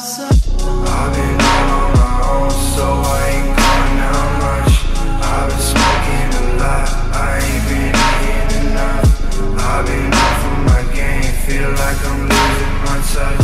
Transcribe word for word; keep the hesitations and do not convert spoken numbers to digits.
I've been out on my own, so I ain't going out much. I've been smoking a lot, I ain't been eating enough. I've been off of my game, feel like I'm losing my touch.